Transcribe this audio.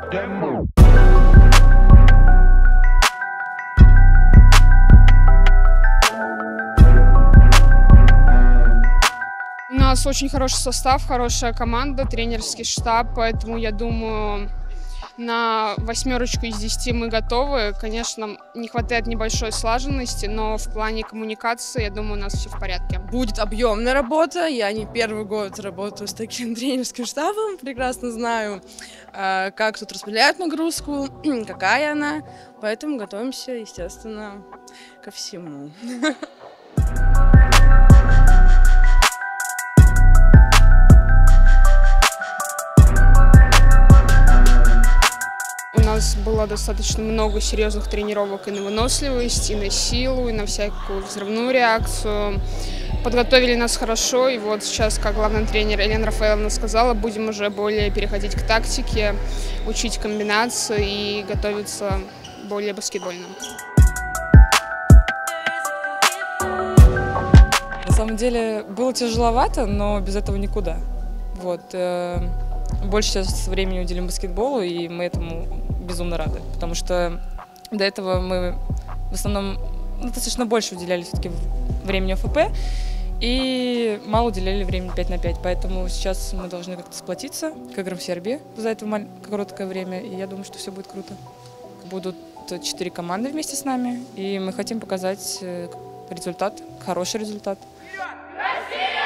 У нас очень хороший состав, хорошая команда, тренерский штаб, поэтому я думаю, на 8 из 10 мы готовы. Конечно, не хватает небольшой слаженности, но в плане коммуникации, я думаю, у нас все в порядке. Будет объемная работа. Я не первый год работаю с таким тренерским штабом. Прекрасно знаю, как тут распределяют нагрузку, какая она. Поэтому готовимся, естественно, ко всему. У нас было достаточно много серьезных тренировок и на выносливость, и на силу, и на всякую взрывную реакцию. Подготовили нас хорошо, и вот сейчас, как главный тренер Елена Рафаэловна сказала, будем уже более переходить к тактике, учить комбинации и готовиться более баскетбольно. На самом деле было тяжеловато, но без этого никуда. Вот. Больше сейчас времени уделим баскетболу, и мы этому безумно рады, потому что до этого мы в основном достаточно больше уделяли все-таки времени ОФП и мало уделяли времени 5 на 5, поэтому сейчас мы должны как-то сплотиться к играм в Сербии за это короткое время, и я думаю, что все будет круто. Будут 4 команды вместе с нами, и мы хотим показать результат, хороший результат. Россия!